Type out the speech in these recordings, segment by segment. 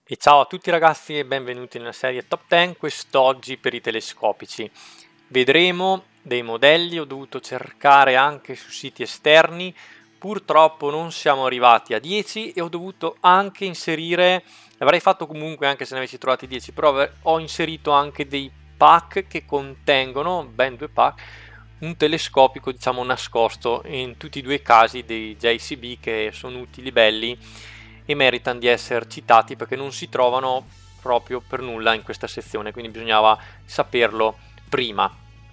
E ciao a tutti ragazzi e benvenuti nella serie Top 10, quest'oggi per i telescopici. Vedremo dei modelli, ho dovuto cercare anche su siti esterni, purtroppo non siamo arrivati a 10 e ho dovuto anche inserire, l'avrei fatto comunque anche se ne avessi trovati 10, però ho inserito anche dei pack che contengono, ben due pack, un telescopico diciamo nascosto in tutti e due i casi dei JCB che sono utili, belli e meritano di essere citati perché non si trovano proprio per nulla in questa sezione, quindi bisognava saperlo prima.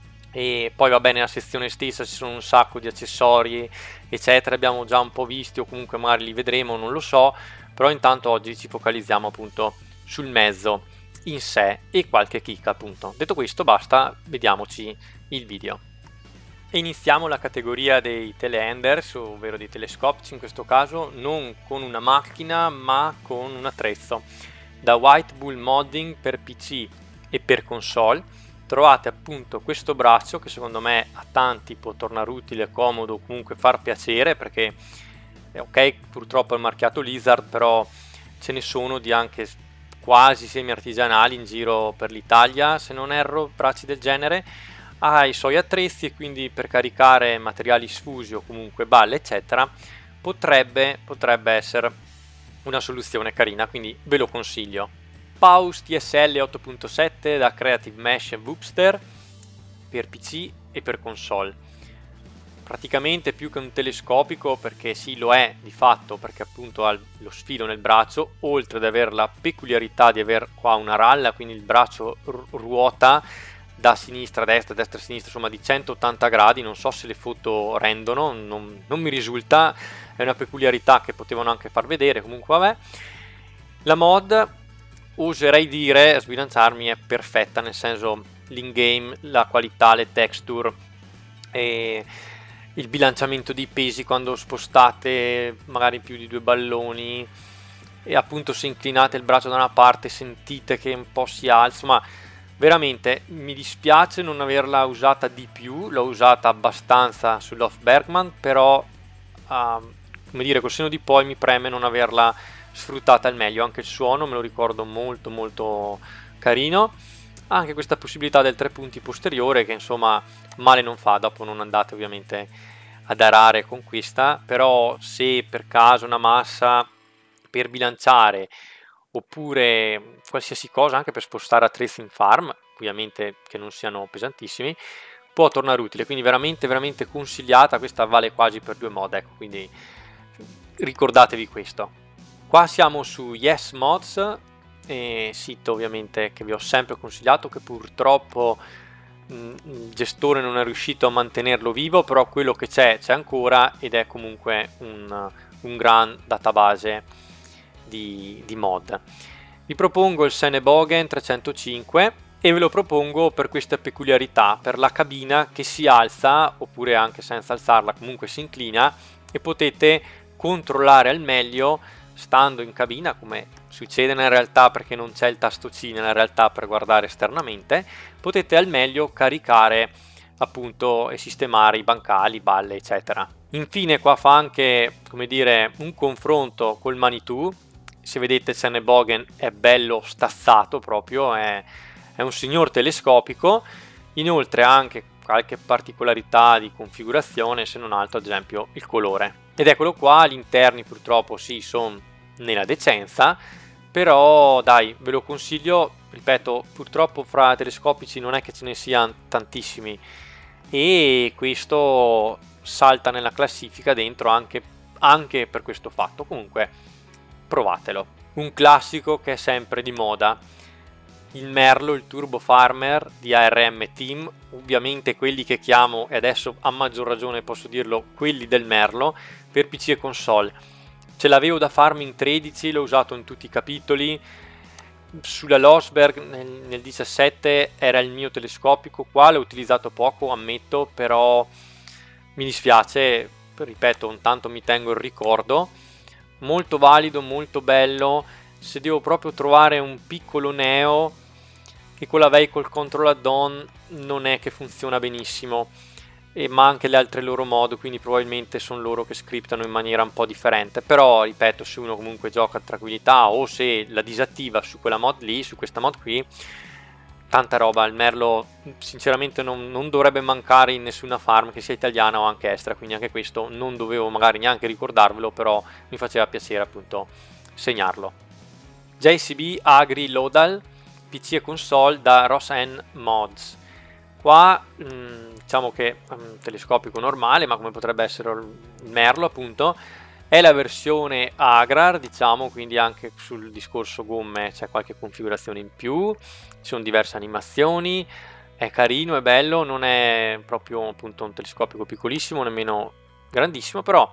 E poi va bene, nella sezione stessa ci sono un sacco di accessori eccetera, abbiamo già un po' visti o comunque magari li vedremo, non lo so, però intanto oggi ci focalizziamo appunto sul mezzo in sé e qualche chicca appunto. Detto questo basta, vediamoci il video. E iniziamo la categoria dei telehanders, ovvero dei telescopici in questo caso, non con una macchina ma con un attrezzo. Da White Bull Modding per PC e per console trovate appunto questo braccio che secondo me a tanti può tornare utile, comodo, comunque far piacere perché ok, purtroppo è marchiato Lizard, però ce ne sono di anche quasi semi artigianali in giro per l'Italia, se non erro, bracci del genere. Ha i suoi attrezzi e quindi per caricare materiali sfusi o comunque balle eccetera potrebbe essere una soluzione carina, quindi ve lo consiglio. Pause TSL 8.7 da Creative Mesh e Woopster per PC e per console. Praticamente più che un telescopico, perché sì lo è di fatto, perché appunto ha lo sfilo nel braccio, oltre ad avere la peculiarità di avere qua una ralla, quindi il braccio ruota da sinistra a destra, destra a sinistra, insomma di 180 gradi, non so se le foto rendono, non mi risulta, è una peculiarità che potevano anche far vedere, comunque vabbè. La mod, oserei dire, a sbilanciarmi, è perfetta, nel senso l'in-game, la qualità, le texture e il bilanciamento dei pesi quando spostate magari più di due balloni e appunto se inclinate il braccio da una parte sentite che un po' si alza, ma veramente mi dispiace non averla usata di più, l'ho usata abbastanza sull'Off Bergman, però come dire, col senno di poi mi preme non averla sfruttata al meglio. Anche il suono me lo ricordo molto molto carino, anche questa possibilità del 3 punti posteriore che insomma male non fa, dopo non andate ovviamente ad arare con questa, però se per caso una massa per bilanciare oppure qualsiasi cosa anche per spostare attrezzi in farm, ovviamente che non siano pesantissimi, può tornare utile, quindi veramente veramente consigliata, questa vale quasi per due mod, ecco, quindi ricordatevi questo. Qua siamo su Yes Mods, sito ovviamente che vi ho sempre consigliato, che purtroppo il gestore non è riuscito a mantenerlo vivo, però quello che c'è ancora ed è comunque un gran database di mod. Vi propongo il Senebogen 305 e ve lo propongo per questa peculiarità, per la cabina che si alza oppure anche senza alzarla comunque si inclina e potete controllare al meglio stando in cabina, come succede nella realtà perché non c'è il tasto C nella realtà per guardare esternamente, potete al meglio caricare appunto e sistemare i bancali, balle eccetera. Infine qua fa anche, come dire, un confronto col Manitou. Se vedete Senebogen è bello stazzato proprio, è un signor telescopico, inoltre ha anche qualche particolarità di configurazione, se non altro ad esempio il colore. Ed eccolo qua, gli interni purtroppo sì, sono nella decenza, però dai, ve lo consiglio, ripeto, purtroppo fra telescopici non è che ce ne siano tantissimi e questo salta nella classifica dentro anche per questo fatto. Comunque provatelo. Un classico che è sempre di moda, il Merlo, il Turbo Farmer di ARM Team, ovviamente quelli che chiamo, e adesso a maggior ragione posso dirlo, quelli del Merlo, per PC e console. Ce l'avevo da Farming 13, l'ho usato in tutti i capitoli, sulla Losberg nel 17 era il mio telescopico, qua l'ho utilizzato poco, ammetto, però mi dispiace, ripeto, intanto mi tengo il ricordo, molto valido, molto bello. Se devo proprio trovare un piccolo neo che con la Vehicle Control Add-on non è che funziona benissimo, ma anche le altre loro mod, quindi probabilmente sono loro che scriptano in maniera un po' differente. Però ripeto, se uno comunque gioca a tranquillità o se la disattiva su quella mod lì, su questa mod qui, tanta roba. Il merlo sinceramente non dovrebbe mancare in nessuna farm, che sia italiana o anche estera, quindi anche questo non dovevo magari neanche ricordarvelo, però mi faceva piacere appunto segnarlo. JCB Agri Lodal, PC e console da Rosen Mods. Qua diciamo che è un telescopico normale, ma come potrebbe essere il merlo appunto. È la versione Agrar, diciamo, quindi anche sul discorso gomme c'è qualche configurazione in più, ci sono diverse animazioni, è carino, è bello, non è proprio appunto un telescopico piccolissimo, nemmeno grandissimo, però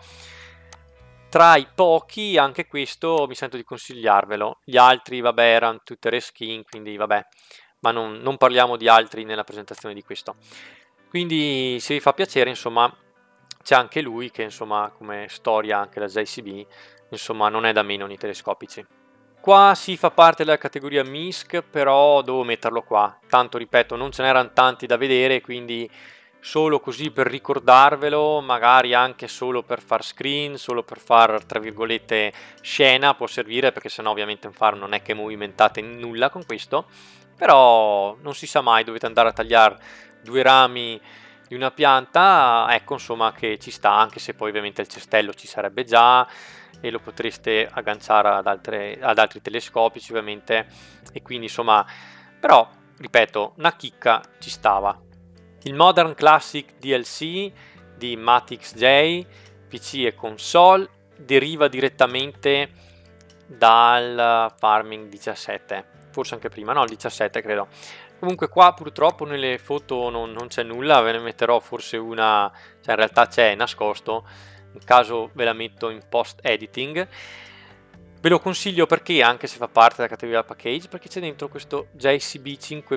tra i pochi anche questo mi sento di consigliarvelo. Gli altri, vabbè, erano tutte reskin, quindi vabbè, ma non parliamo di altri nella presentazione di questo. Quindi se vi fa piacere, insomma, c'è anche lui che insomma come storia anche la JCB, insomma non è da meno nei telescopici. Qua si fa parte della categoria MISC, però devo metterlo qua, tanto ripeto non ce n'erano tanti da vedere, quindi solo così per ricordarvelo, magari anche solo per far screen, solo per far tra virgolette scena può servire, perché sennò ovviamente in far non è che movimentate nulla con questo, però non si sa mai, dovete andare a tagliare due rami di una pianta, ecco insomma che ci sta, anche se poi ovviamente il cestello ci sarebbe già e lo potreste agganciare ad altri telescopici ovviamente, e quindi insomma, però ripeto, una chicca ci stava. Il Modern Classic DLC di Matix J, PC e console, deriva direttamente dal Farming 17, forse anche prima, no, il 17 credo. Comunque qua purtroppo nelle foto non c'è nulla, ve ne metterò forse una, cioè in realtà c'è nascosto, in caso ve la metto in post editing. Ve lo consiglio perché, anche se fa parte della categoria package, perché c'è dentro questo JCB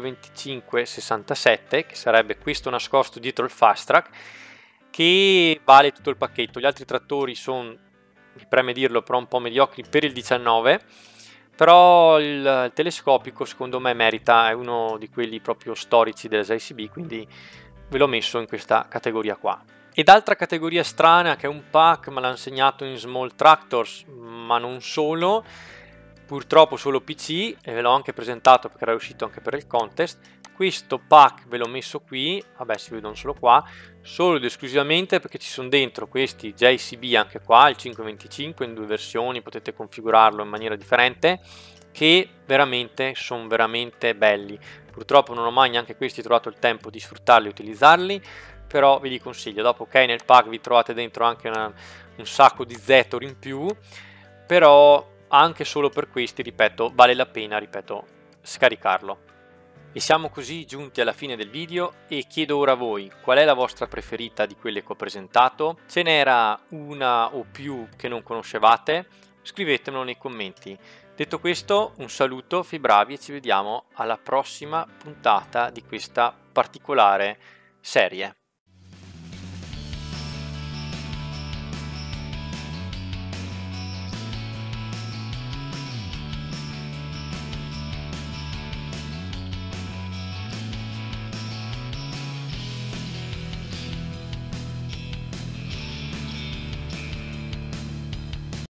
52567, che sarebbe questo nascosto dietro il fast track, che vale tutto il pacchetto. Gli altri trattori sono, mi preme dirlo, però un po' mediocri per il 19, però il telescopico secondo me merita, è uno di quelli proprio storici della JCB, quindi ve l'ho messo in questa categoria qua. Ed altra categoria strana che è un pack, me l'ha insegnato in Small Tractors, ma non solo, purtroppo solo PC, e ve l'ho anche presentato perché era uscito anche per il contest. Questo pack ve l'ho messo qui, vabbè si vedono solo qua, solo ed esclusivamente perché ci sono dentro questi JCB anche qua, il 525 in due versioni, potete configurarlo in maniera differente, che veramente sono veramente belli. Purtroppo non ho mai neanche questi trovato il tempo di sfruttarli e utilizzarli, però ve li consiglio. Dopo ok, nel pack vi trovate dentro anche un sacco di Zetor in più, però anche solo per questi, ripeto, vale la pena, ripeto, scaricarlo. E siamo così giunti alla fine del video e chiedo ora a voi qual è la vostra preferita di quelle che ho presentato. Ce n'era una o più che non conoscevate? Scrivetemelo nei commenti. Detto questo, un saluto, fii bravi e ci vediamo alla prossima puntata di questa particolare serie.